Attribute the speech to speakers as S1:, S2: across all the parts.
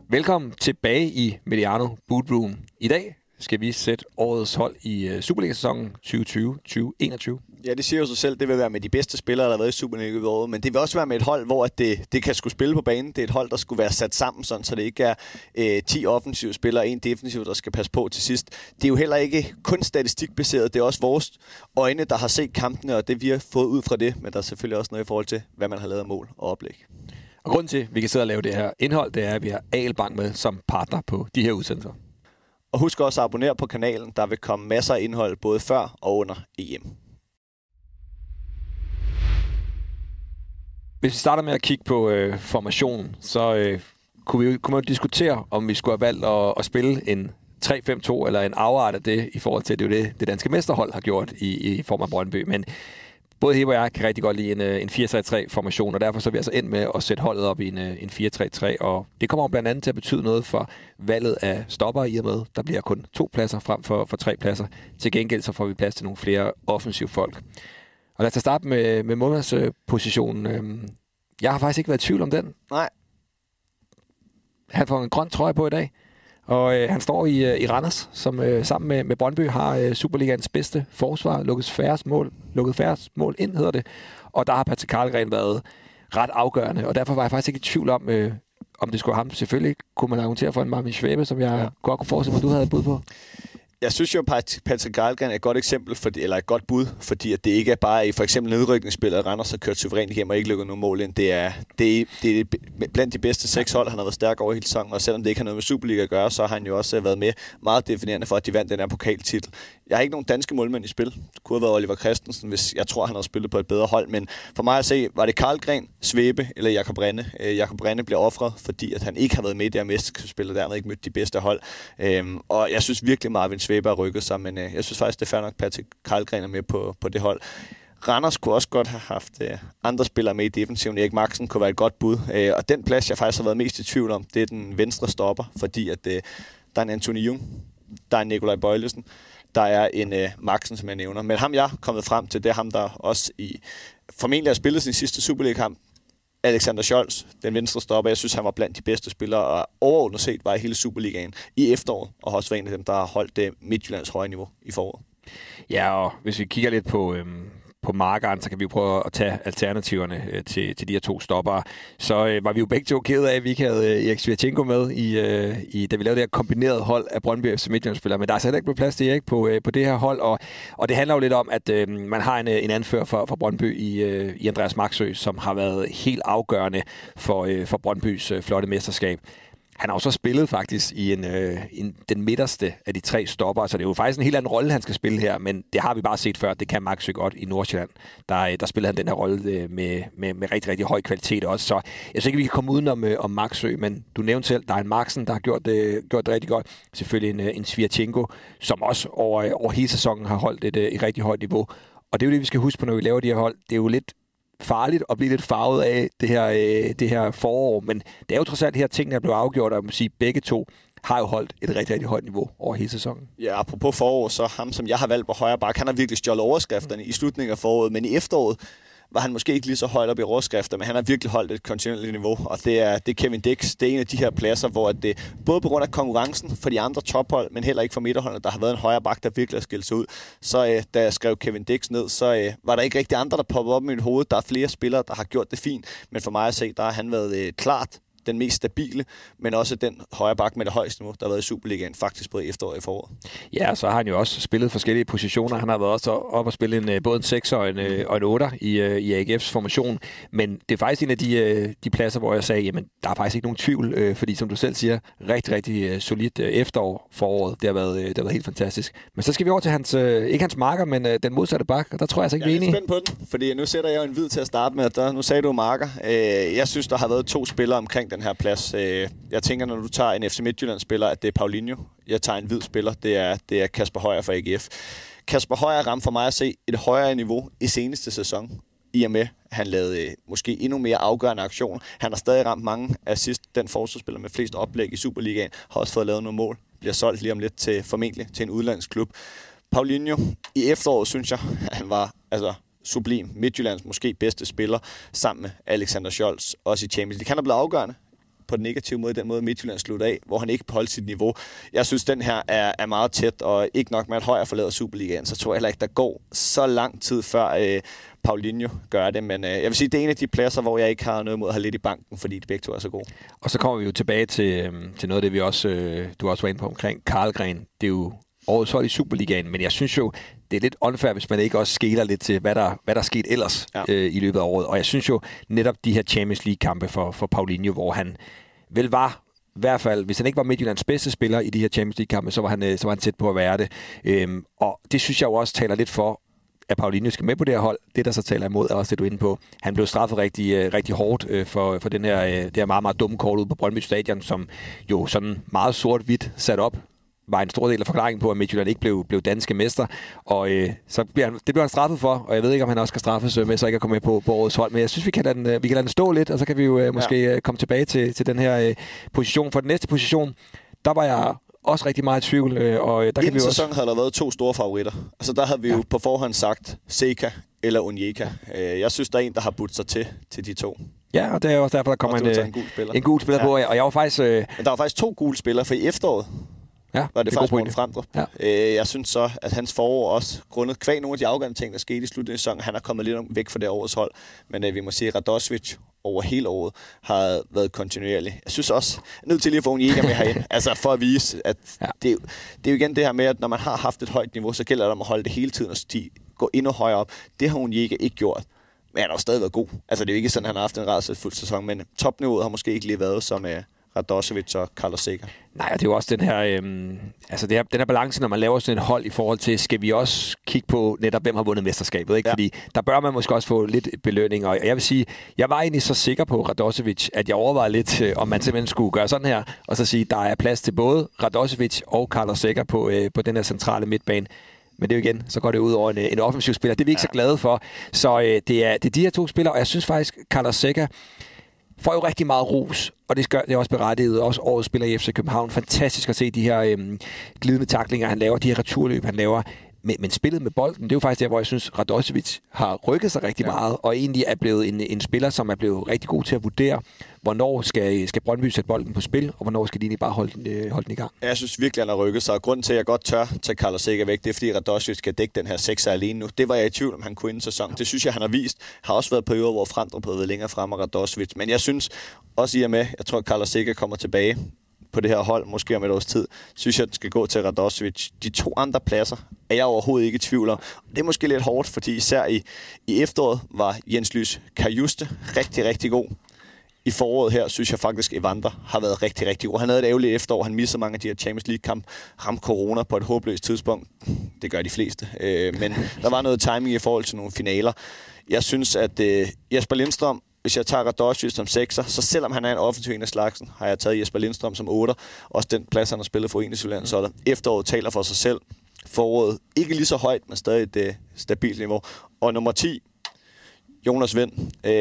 S1: Velkommen tilbage i Mediano Boot Room. I dag skal vi sætte årets hold i Superliga-sæsonen 2020-2021.
S2: Ja, det siger jo sig selv. Det vil være med de bedste spillere, der har været i Superliga i året. Men det vil også være med et hold, hvor det kan skulle spille på banen. Det er et hold, der skulle være sat sammen, sådan, så det ikke er 10 offensive spillere og en defensiv, der skal passe på til sidst. Det er jo heller ikke kun statistikbaseret. Det er også vores øjne, der har set kampene, og det vi har fået ud fra det. Men der er selvfølgelig også noget i forhold til, hvad man har lavet af mål og oplæg.
S1: Og grunden til, at vi kan sidde og lave det her indhold, det er, at vi har AL Bank med som partner på de her udsendelser.
S2: Og husk også at abonnere på kanalen. Der vil komme masser af indhold både før og under EM.
S1: Hvis vi starter med at kigge på formationen, så kunne man diskutere, om vi skulle have valgt at spille en 3-5-2 eller en afart af det, i forhold til, at det er det danske mesterhold har gjort i form af Brøndby. Men både Hebo og jeg kan rigtig godt lide en 4-3-3-formation, og derfor så er vi altså endt med at sætte holdet op i en 4-3-3, og det kommer blandt andet til at betyde noget for valget af stopper i og med. Der bliver kun 2 pladser frem for 3 pladser. Til gengæld så får vi plads til nogle flere offensive folk. Og lad os starte med målmandspositionen. Jeg har faktisk ikke været i tvivl om den.
S2: Nej.
S1: Han får en grøn trøje på i dag. Og han står i Randers, som sammen med Brøndby har Superligaens bedste forsvar. Lukket færrest mål ind, hedder det. Og der har Patrick Karlgren været ret afgørende. Og derfor var jeg faktisk ikke i tvivl om det skulle ham. Selvfølgelig kunne man argumentere for en Marvin Schwäbe, som jeg godt kunne forestille mig, du havde bud på.
S2: Jeg synes jo, at Patrick Karlgren er et godt eksempel, eller et godt bud, fordi at det ikke er bare i for eksempel nedrykningsspillet, Randers har kørt suverænt hjem og ikke lukket nogen mål ind. Det er blandt de bedste 6 hold, han har været stærk over hele sæsonen, og selvom det ikke har noget med Superliga at gøre, så har han jo også været med meget definerende for, at de vandt den her pokaltitel. Jeg har ikke nogen danske målmænd i spil. Det kunne have været Oliver Christensen, hvis jeg tror, han havde spillet på et bedre hold, men for mig at se, var det Karlgren, Schwäbe eller Jakob Renne. Jakob Renne bliver offret, fordi at han ikke har været med i det her mesterskabsspil, og dermed ikke mødt de bedste hold. Og jeg synes virkelig, Marvin Schwäbe har rykket sig, men jeg synes faktisk, det er fair nok, Patrick Karlgren er med på det hold. Randers kunne også godt have haft andre spillere med i defensiven. Erik Maxen kunne være et godt bud. Og den plads, jeg faktisk har været mest i tvivl om, det er den venstre stopper, fordi at der er en Anthony Jung, der er en Nikolaj Bøjlesen, der er en Maxen, som jeg nævner. Men ham, jeg er kommet frem til, det er ham, der også formentlig har spillet sin sidste Superliga-kamp. Alexander Scholz, den venstre stopper. Jeg synes, han var blandt de bedste spillere, og overordnet set var i hele Superligaen i efteråret, og også var en af dem, der har holdt det Midtjyllands høje niveau i foråret. Ja, og hvis vi kigger lidt på markeren, så kan vi jo prøve at tage alternativerne til de her 2 stoppere. Så var vi jo begge 2 kede af, at vi ikke havde Erik Svirchenko med, da vi lavede det her kombineret hold af Brøndby FC Midtjyllandsspillere. Men der er så heller ikke blevet plads til Erik på det her hold, og det handler jo lidt om, at man har en anfører for Brøndby i Andreas Maxø, som har været helt afgørende for Brøndbys flotte mesterskab. Han har jo så spillet faktisk i den midterste af de 3 stopper, så det er jo faktisk en helt anden rolle, han skal spille her, men det har vi bare set før, det kan Maxø godt i Nordsjælland. Der spiller han den her rolle med rigtig, rigtig høj kvalitet også, så jeg synes ikke, vi kan komme udenom om Maxø, men du nævnte selv, der er en Maxen, der har gjort det rigtig godt. Selvfølgelig en Svirchenko, som også over hele sæsonen har holdt et rigtig højt niveau. Og det er jo det, vi skal huske på, når vi laver de her hold. Det er jo lidt farligt at blive lidt farvet af det her forår, men det er jo trods alt her ting, der blev afgjort, og jeg må sige, begge 2 har jo holdt et rigtig, rigtig højt niveau over hele sæsonen. Ja, apropos forår, så ham, som jeg har valgt på højre bak, han har virkelig stjålet overskrifterne i slutningen af foråret, men i efteråret var han måske ikke lige så højt op i overskrifter, men han har virkelig holdt et kontinuerligt niveau, og det er Kevin Dix. Det er en af de her pladser, hvor det både på grund af konkurrencen for de andre tophold, men heller ikke for midterholdene, der har været en højre bak, der virkelig har skilt sig ud. Så da jeg skrev Kevin Dix ned, så var der ikke rigtig andre, der poppede op i mit hoved. Der er flere spillere, der har gjort det fint, men for mig at se, der har han været klart den mest stabile, men også den højre bak med det højeste niveau, der har været i Superligaen, faktisk både i efteråret og i foråret.
S1: Ja, så har han jo også spillet forskellige positioner. Han har været også op og spille både en 6 og en 8 i AGF's formation, men det er faktisk en af de pladser, hvor jeg sagde, jamen, der er faktisk ikke nogen tvivl, fordi som du selv siger, rigtig, rigtig solidt efterår foråret. Det har været helt fantastisk. Men så skal vi over til ikke hans marker, men den modsatte bak, og der tror jeg altså ikke, vi er enige.
S2: Jeg er spændt på den, fordi nu sætter jeg jo en hvid til at starte med, nu sagde du marker. Jeg synes, der har været 2 spillere omkring den her plads. Jeg tænker, når du tager en FC Midtjylland-spiller, at det er Paulinho. Jeg tager en hvid spiller, det er Kasper Højer fra AGF. Kasper Højer ramte for mig at se et højere niveau i seneste sæson, i og med, han lavede måske endnu mere afgørende aktioner. Han har stadig ramt mange assist. Den forsvarsspiller med flest oplæg i Superligaen har også fået lavet nogle mål. Bliver solgt lige om lidt formentlig til en udlandsklub. Paulinho, i efteråret synes jeg, han var sublim. Midtjyllands måske bedste spiller, sammen med Alexander Scholz, også i Champions League. Han er blevet afgørende på den negative måde, den måde Midtjylland sluttede af, hvor han ikke holdt sit niveau. Jeg synes, den her er meget tæt, og ikke nok med, at Højer forlader Superligaen, så tror jeg heller ikke, der går så lang tid før Paulinho gør det. Men jeg vil sige, det er en af de pladser, hvor jeg ikke har noget imod at have lidt i banken, fordi de begge to er så gode. Og
S1: så kommer vi jo tilbage til noget af det, vi også, du også var inde på omkring Karlgren. Det er jo årets hold i Superligaen, men jeg synes jo, det er lidt unfair, hvis man ikke også skeler lidt til, hvad der er sket ellers i løbet af året. Og jeg synes jo netop de her Champions League-kampe for Paulinho, hvor han vel var, i hvert fald, hvis han ikke var Midtjyllands bedste spiller i de her Champions League-kampe, så var han tæt på at være det. Og det synes jeg jo også taler lidt for, at Paulinho skal med på det her hold. Det, der så taler imod, er også det, du er inde på. Han blev straffet rigtig hårdt for det her meget, meget dumme kort ude på Brøndby Stadion, som jo sådan meget sort-hvidt sat op, var en stor del af forklaringen på, at Midtjylland ikke blev danske mester. Og så det blev han straffet for, og jeg ved ikke, om han også skal straffes med, så ikke at komme med på årets hold. Men jeg synes, vi kan lade den stå lidt, og så kan vi jo måske komme tilbage til den her position. For den næste position, der var jeg også rigtig meget i tvivl. Og der kan vi også...
S2: sæson havde der været 2 store favoritter. Altså der havde vi jo på forhånd sagt Seca eller Onyeka. Jeg synes, der er en, der har budt sig til de to.
S1: Ja, og det er også derfor, der kommer en gul spiller på. Og jeg var faktisk... Men
S2: der var faktisk 2 gule spillere, for i efteråret var det faktisk Morten Fremdrup. Ja. Jeg synes så, at hans forår også, grundet kvæg nogle af de afgørende ting, der skete i slutningen af sæsonen, han er kommet lidt væk fra det årets hold. Men vi må sige, at Radosevic over hele året har været kontinuerlig. Jeg synes også, nødt til lige at få Onyeka med herind, altså for at vise, at det er jo igen det her med, at når man har haft et højt niveau, så gælder det om at holde det hele tiden, og gå endnu højere op. Det har Onyeka ikke gjort. Men han har jo stadig været god. Altså det er jo ikke sådan, at han har haft en rædselsfuld sæson, men topniveauet har måske ikke lige været som Radosevic og Carlos Seca.
S1: Nej, det er jo også den her, den her balance, når man laver sådan et hold i forhold til, skal vi også kigge på netop, hvem har vundet mesterskabet, ikke? Ja. Fordi der bør man måske også få lidt belønning, og jeg vil sige, jeg var egentlig så sikker på Radosevic, at jeg overvejede lidt, om man simpelthen skulle gøre sådan her, og så sige, der er plads til både Radosevic og Carlos Seca på den her centrale midtbane. Men det er jo igen, så går det ud over en offensiv spiller. Det er vi ikke så glade for. Så det er de her 2 spillere, og jeg synes faktisk, Carlos Seca får jo rigtig meget ros, og det er også berettiget. Også årets spiller i FC København. Fantastisk at se de her glidende tacklinger, han laver, de her returløb, han laver. Men spillet med bolden, det er jo faktisk der, hvor jeg synes, Radosevic har rykket sig rigtig meget, og egentlig er blevet en spiller, som er blevet rigtig god til at vurdere, hvornår skal Brøndby sætte bolden på spil, og hvornår skal de egentlig bare holde den i gang.
S2: Jeg synes virkelig, han har rykket sig, og grunden til, at jeg godt tør tage Carlos Seca væk, det er, fordi Radosevic skal dække den her 6'er alene nu. Det var jeg i tvivl, om han kunne inden sæson. Det synes jeg, han har vist. Har også været perioder, hvor Fremdrup har været længere frem af Radosevic. Men jeg synes også i og med, jeg tror, at Carlos Seca kommer tilbage på det her hold, måske om et års tid, synes jeg, den skal gå til Radosevic. De 2 andre pladser er jeg overhovedet ikke i tvivl om. Det er måske lidt hårdt, fordi især i efteråret var Jens Lys Kajuste rigtig, rigtig god. I foråret her, synes jeg faktisk, Evander har været rigtig, rigtig god. Han havde et ærgerligt efterår. Han missede mange af de her Champions League-kamp. Ramte corona på et håbløst tidspunkt. Det gør de fleste. Men der var noget timing i forhold til nogle finaler. Jeg synes, at Jesper Lindstrøm, hvis jeg tager Radosevic som 6'er, så selvom han er en offensiv en af slagsen, har jeg taget Jesper Lindstrøm som 8'er. Også den plads, han har spillet for Midtjylland. Efteråret taler for sig selv. Foråret ikke lige så højt, men stadig et stabilt niveau. Og nummer 10, Jonas Vind,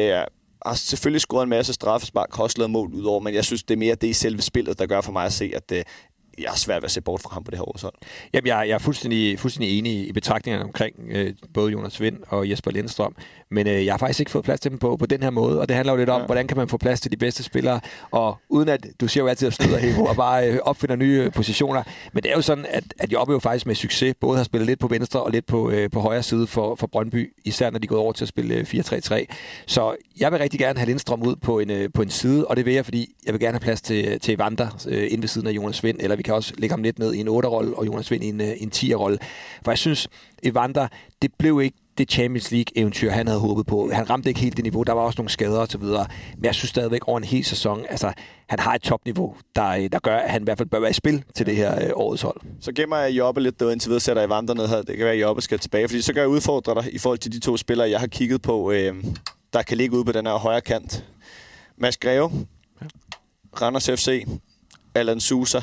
S2: har selvfølgelig scoret en masse straffespark, har også lavet mål udover, men jeg synes, det er mere det i selve spillet, der gør for mig at se, at jeg er svært ved at se bort fra ham på det her årshold.
S1: Jamen, jeg er fuldstændig enig i betragtningerne omkring både Jonas Vind og Jesper Lindstrøm, men jeg har faktisk ikke fået plads til dem på den her måde, og det handler jo lidt om, hvordan kan man få plads til de bedste spillere, og uden at, du siger jo altid at snyde helt og bare opfinder nye positioner, men det er jo sådan, at jeg oplever faktisk med succes, både har spillet lidt på venstre og lidt på højre side for Brøndby, især når de er gået over til at spille 4-3-3. Så jeg vil rigtig gerne have Lindstrøm ud på en side, og det vil jeg, fordi jeg vil gerne have plads til Evander inde ved siden af Jonas Vind, eller vi kan også lægge ham lidt ned i en 8'er-rolle, og Jonas Vind i en 10'er-rolle. For jeg synes, Evander, det blev ikke det Champions League-eventyr, han havde håbet på. Han ramte ikke helt det niveau. Der var også nogle skader og så videre. Men jeg synes stadigvæk over en hel sæson, altså han har et topniveau, der gør, at han i hvert fald bør være i spil til det her årets hold.
S2: Så gemmer jeg Jobbe lidt, der indtil videre sætter Evander ned her. Det kan være, at Jobbe skal tilbage, fordi så kan jeg udfordre dig i forhold til de 2 spillere, jeg har kigget på, der kan ligge ude på den her højre kant. Mads Greve, Randers FC, Alan Sousa,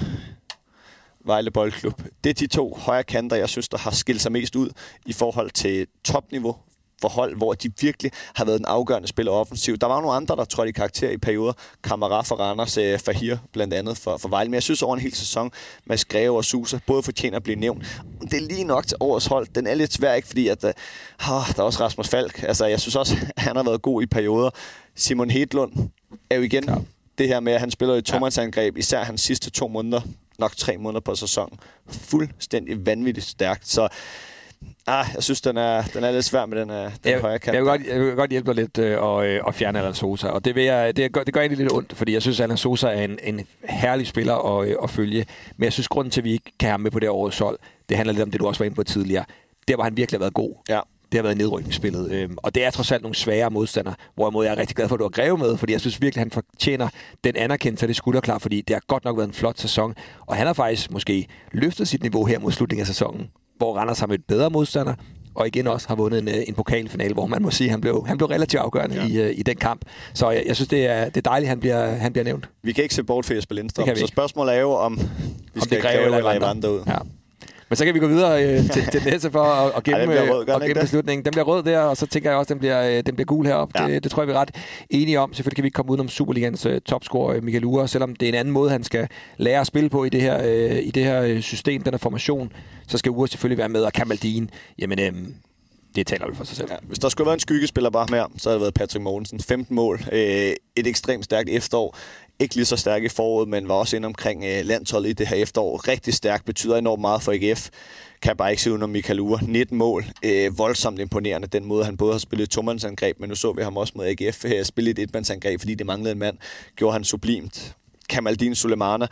S2: Vejle Boldklub. Det er de 2 højre kanter, jeg synes, der har skilt sig mest ud i forhold til topniveau for hold, hvor de virkelig har været en afgørende spiller offensivt. Der var nogle andre, der trådte i karakter i perioder. Kamara for Randers, Fahir blandt andet for Vejle. Men jeg synes over en hel sæson, Mads Greve og Sousa både fortjener at blive nævnt. Det er lige nok til årets hold. Den er lidt svær, ikke? Fordi at, der er også Rasmus Falk. Altså, jeg synes også, han har været god i perioder. Simon Hedlund er jo igen det her med, at han spiller i tomandsangreb, især hans sidste 2 måneder, nok 3 måneder på sæsonen. Fuldstændig vanvittigt stærkt. Så jeg synes, den er lidt svær med den højre kant.
S1: Jeg vil godt hjælpe dig lidt at fjerne Alan Sosa, og det gør egentlig lidt ondt, fordi jeg synes, at Alan Sosa er en herlig spiller at følge. Men jeg synes, grunden til, at vi ikke kan have ham med på det årets hold, det handler lidt om det, du også var inde på tidligere. Der var han virkelig været god.
S2: Ja.
S1: Det har været nedrykningsspillet. Og det er trods alt nogle svære modstandere, hvorimod jeg er rigtig glad for, at du har Greve med, fordi jeg synes virkelig, at han fortjener den anerkendelse af det skulderklar, fordi det har godt nok været en flot sæson. Og han har faktisk måske løftet sit niveau her mod slutningen af sæsonen, hvor Randers har mødt bedre modstandere, og igen også har vundet en pokalfinale, hvor man må sige, at han blev relativt afgørende i den kamp. Så jeg synes, det er dejligt, at han bliver nævnt.
S2: Vi kan ikke se bort for Jesper Lindstrøm, så spørgsmålet er jo, om vi skal Greve eller Evander ud.
S1: Ja. Men så kan vi gå videre til næste for at gemme beslutningen. Den bliver rød der, og så tænker jeg også, at den bliver gul heroppe. Ja. Det tror jeg, vi er ret enige om. Selvfølgelig kan vi ikke komme udenom Superligans topscorer Michael Uhre, selvom det er en anden måde, han skal lære at spille på i det her system, den her formation. Så skal Uhre selvfølgelig være med, og Kamaldin, jamen det taler vi for sig selv. Ja,
S2: hvis der skulle være en skyggespiller bare mere, så havde det været Patrick Mogensen. 15 mål. Et ekstremt stærkt efterår. Ikke lige så stærk i foråret, men var også inde omkring landsholdet i det her efterår. Rigtig stærk, betyder enormt meget for AGF. Kan bare ikke se under Michael Uhre. 19 mål. Voldsomt imponerende, den måde han både har spillet et tomandsangreb, men nu så vi ham også mod AGF spille et etmandsangreb, fordi det manglede en mand. Gjorde han sublimt. Kamaldin Sulemana.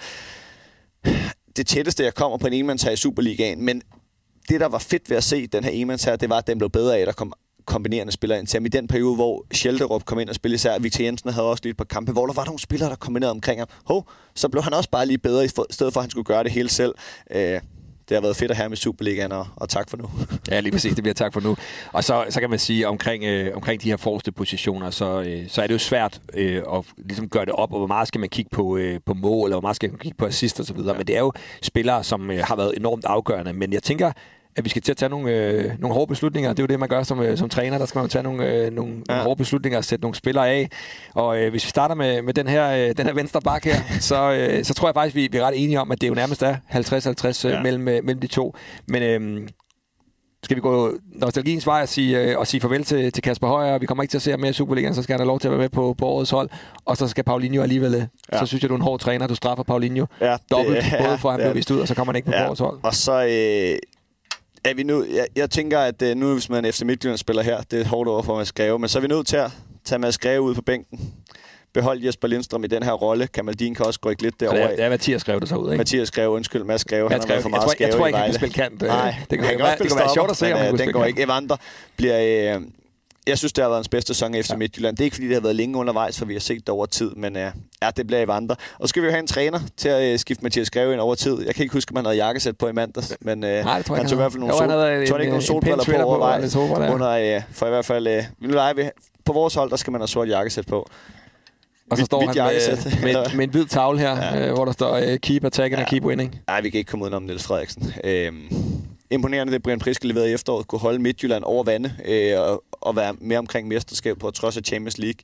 S2: Det tætteste, jeg kommer på en enmands her i Superligaen, men det, der var fedt ved at se den her enmands her, det var, at den blev bedre af, at der kom kombinerende spillere ind til ham. I den periode, hvor Schelderup kom ind og spillede især, Victor Jensen havde også lidt på kampe, hvor der var nogle spillere, der kombinerede omkring ham. Så blev han også bare lige bedre, i stedet for, at han skulle gøre det hele selv. Det har været fedt at have med Superligaen, og tak for nu.
S1: Ja, lige præcis. Det bliver tak for nu. Og så kan man sige, omkring de her forreste positioner, så er det jo svært at ligesom gøre det op, og hvor meget skal man kigge på mål, eller hvor meget skal man kigge på assist og så videre. Ja. Men det er jo spillere, som har været enormt afgørende. Men jeg tænker, at vi skal til at tage nogle hårde beslutninger. Det er jo det, man gør som træner. Der skal man tage nogle hårde beslutninger og sætte nogle spillere af. Og hvis vi starter med den her venstre bak her, så tror jeg faktisk, vi er ret enige om, at det jo nærmest er 50-50 mellem de to. Men skal vi gå nostalgiens vej og sige farvel til Kasper Højer? Vi kommer ikke til at se ham mere i Superligaen, så skal han have lov til at være med på årets hold. Og så skal Paulinho alligevel. Så synes jeg, du er en hård træner. Du straffer Paulinho dobbelt, både for at han bliver vist ud, og så kommer han ikke på årets hold.
S2: Og så er vi nu, jeg tænker, at nu hvis man efter Midtjylland spiller her, det er hårdt over for Mads Greve, men så er vi nødt til at tage Mads Greve ud på bænken. Behold Jesper Lindstrøm i den her rolle. Kamaldin kan også rykke lidt derover.
S1: Det er Mathias Greve, der så ud, ikke?
S2: Mathias Greve, undskyld. Mads Greve, han har været for meget skæve i Vejle.
S1: Jeg tror ikke, han kan spille kant.
S2: Nej,
S1: det kan være sjovt at se, om han kunne spille
S2: kant. Ikke. Evander bliver... Jeg synes, det har været en bedste sæson efter Midtjylland. Det er ikke, fordi det har været længe undervejs, for vi har set det over tid, men det bliver Evander. Og så skal vi jo have en træner til at skifte Mathias Greve ind over tid. Jeg kan ikke huske, om han havde jakkesæt på i mandags, men han tog i hvert fald nogle solbriller på overvejs. For i hvert fald, på vores hold, der skal man have sort jakkesæt på.
S1: Og så står han med en hvid tavle her, hvor der står keep attacking og keep winning.
S2: Nej, vi kan ikke komme ud om Niels Frederiksen. Imponerende, det Brian Priske leverede i efteråret, kunne holde Midtjylland over vande og være mere omkring mesterskab på trods af Champions League.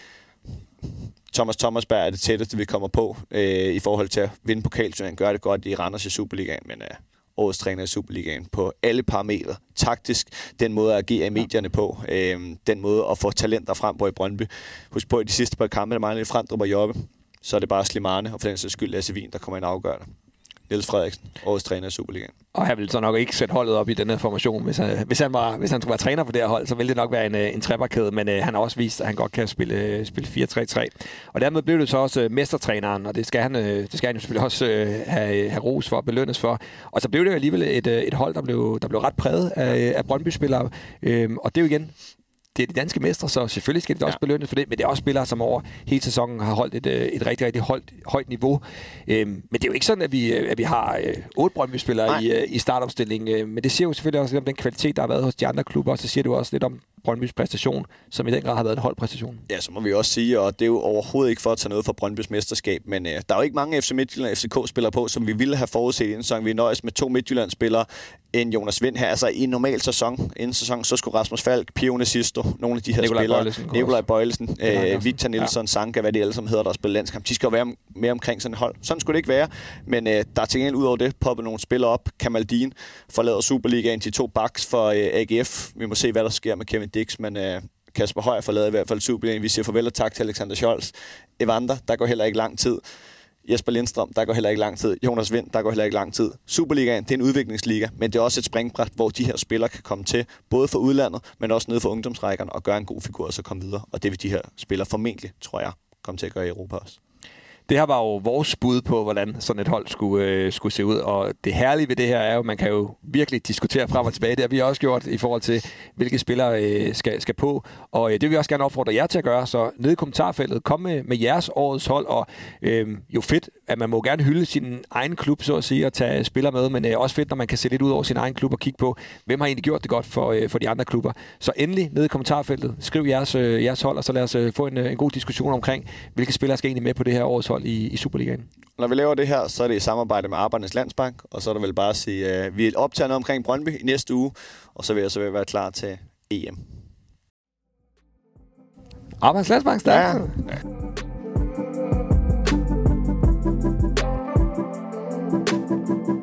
S2: Thomas Thomasberg er det tætteste, vi kommer på i forhold til at vinde pokalturneringen. Gør det godt i Randers i Superligaen, men årets træner i Superligaen på alle parametre. Taktisk, den måde at agere i medierne på, den måde at få talenter frem på i Brøndby. Husk på, i de sidste par kampe, der mangler lidt Frandrup og Jobbe, så er det bare Slimane, og for den sags skyld Lasse Wien, der kommer ind og afgør det. Niels Frederiksen, årets træner i Superligaen.
S1: Og han ville så nok ikke sætte holdet op i den her formation. Hvis han skulle være træner på det her hold, så ville det nok være en trebakkæde, men han har også vist, at han godt kan spille 4-3-3. Og dermed blev det så også mestertræneren, og det skal han jo selvfølgelig også have ros for, belønnes for. Og så blev det jo alligevel et hold, der blev ret præget af Brøndby-spillere. Og det er jo igen... Det er de danske mestre, så selvfølgelig skal det også belønnes for det, men det er også spillere, som over hele sæsonen har holdt et rigtig, rigtig højt niveau. Men det er jo ikke sådan, at vi har 8 Brøndby-spillere i startopstillingen, men det siger jo selvfølgelig også lidt om den kvalitet, der har været hos de andre klubber, og så siger det jo også lidt om Brøndbys præstation, som i den grad har været en holdpræstation. Ja,
S2: så må vi også sige, og det er jo overhovedet ikke for at tage noget fra Brøndbys mesterskab, men der er jo ikke mange FC Midtjylland og FCK-spillere på, som vi ville have forudset inden sæson. Vi nøjes med 2 Midtjylland-spillere, en Jonas Vind her. Altså i en normal sæson, inden sæson, så skulle Rasmus Falk, Pio Nesisto, nogle af de her spillere, Nikolaj Bøjlesen, Victor Nielsen, Sanka, hvad de alle sammen hedder, der spiller landskamp. De skal jo være mere omkring sådan et hold. Sådan skulle det ikke være, men der er til gengæld ud over det poppet nogle spillere op. Kamaldin forlader Superligaen til 2 backs for AGF. Vi må se, hvad der sker med Kevin Dix, men Kasper Højer forlader i hvert fald Superligaen. Vi siger farvel og tak til Alexander Scholz. Evander, der går heller ikke lang tid. Jesper Lindstrøm, der går heller ikke lang tid. Jonas Vind, der går heller ikke lang tid. Superligaen, det er en udviklingsliga, men det er også et springbræt, hvor de her spillere kan komme til, både for udlandet, men også nede for ungdomsrækkerne, og gøre en god figur og så komme videre. Og det vil de her spillere formentlig, tror jeg, komme til at gøre i Europa også.
S1: Det her var jo vores bud på, hvordan sådan et hold skulle se ud, og det herlige ved det her er jo, man kan jo virkelig diskutere frem og tilbage. Det har vi også gjort i forhold til, hvilke spillere skal på, og det vil vi også gerne opfordre jer til at gøre, så nede i kommentarfeltet, kom med jeres årets hold, og jo fedt, at man må gerne hylde sin egen klub, så at sige, og tage spillere med, men også fedt, når man kan se lidt ud over sin egen klub og kigge på, hvem har egentlig gjort det godt for de andre klubber. Så endelig nede i kommentarfeltet, skriv jeres hold, og så lad os få en god diskussion omkring, hvilke spillere skal egentlig med på det her årets hold i Superligaen.
S2: Når vi laver det her, så er det i samarbejde med Arbejdernes Landsbank, og så er der vel bare at sige, at vi optager noget omkring Brøndby i næste uge, og så vil jeg være klar til EM.
S1: Arbejdernes Landsbank, stærkt. Ja.